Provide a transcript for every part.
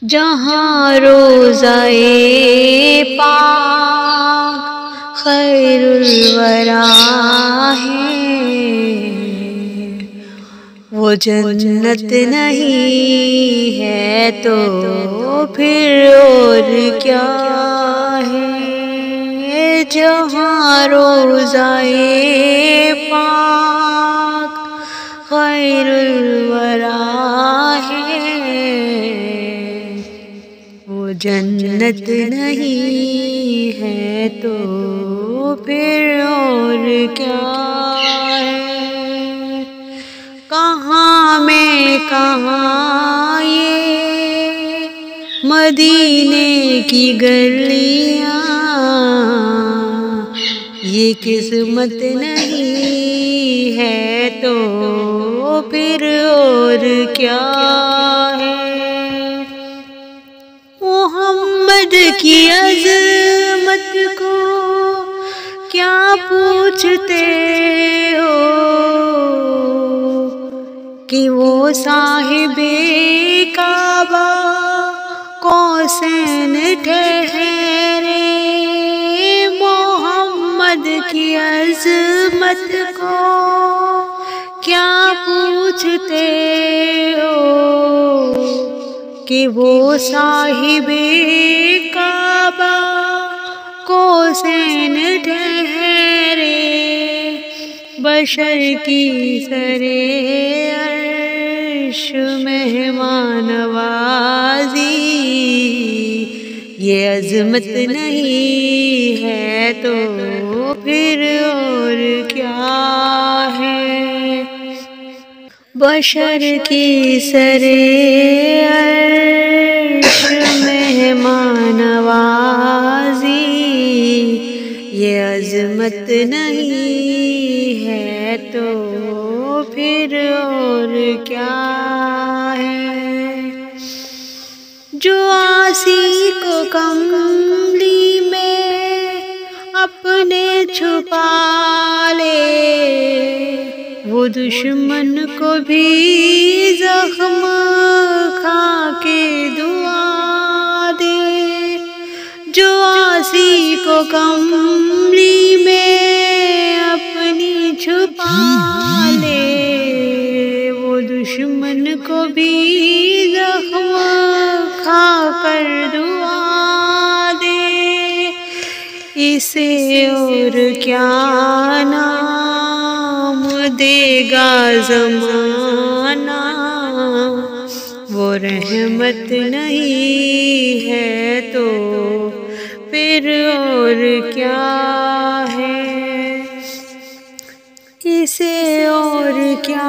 جہاں روضۂ پاک خیر الورا ہے، وہ جنت نہیں ہے تو پھر اور کیا ہے؟ جہاں روضۂ پاک خیر الورا ہے، وہ جنت نہیں ہے تو پھر اور کیا ہے؟ کہاں میں کہاں یہ مدینے کی گلیاں، یہ قسمت نہیں ہے تو پھر اور کیا ہے؟ محمد کی عظمت کو کیا پوچھتے ہو کہ وہ صاحب کعبہ قوسین ٹھہرے؟ محمد کی عظمت کو کیا پوچھتے ہو کہ وہ صاحب کعبہ قوسین ٹھہرے؟ بشر کی سرے عرش مہمان نوازی، یہ عظمت نہیں ہے تو پھر اور کیا ہے؟ بشر کی سرے عرش مہمان نوازی، یہ عظمت نہیں ہے تو پھر اور کیا ہے؟ جو عاصی کو کملی میں اپنے چھپا لے، وہ دشمن کو بھی زخم کھا کے دعا دے۔ جو عاصی کو کملی میں اپنی چھپا لے، وہ دشمن کو بھی زخم کھا کر دعا دے۔ اسے اور کیا نام دے گا زمانہ، وہ رحمت نہیں ہے تو پھر اور کیا ہے؟ اسے اور کیا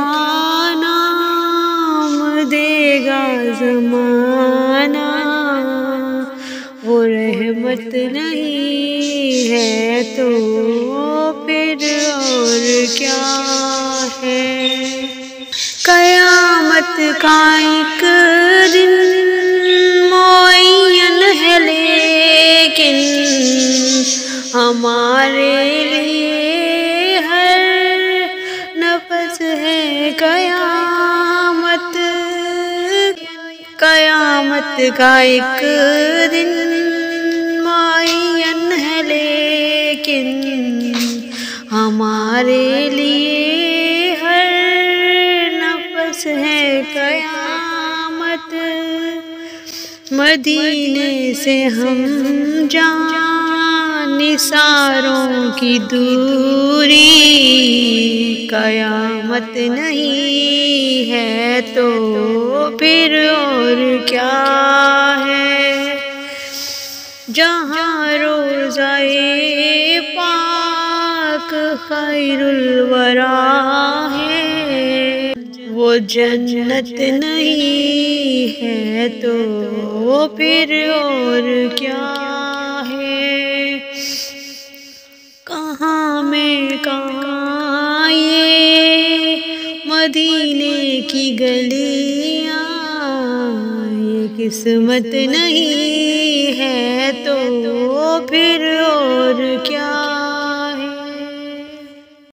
نام دے گا زمانہ، وہ رحمت نہیں ہے تو پھر اور کیا ہے؟ قیامت کا ایک دن معین ہے لیکن ہمارے لیے ہر نفس ہے قیامت۔ قیامت کا ایک دن معین ہے لیکن ہمارے لیے ہر نفس ہے قیامت۔ مدینے سے ہم جان نثاروں کی دوری، قیامت نہیں ہے تو پھر اور کیا ہے؟ جہاں روضۂ پاک خیر الورا ہے، وہ جنت نہیں ہے تو پھر اور کیا ہے؟ کہاں میں کہاں یہ مدینے کی گلیاں، یہ قسمت نہیں ہے تو پھر اور کیا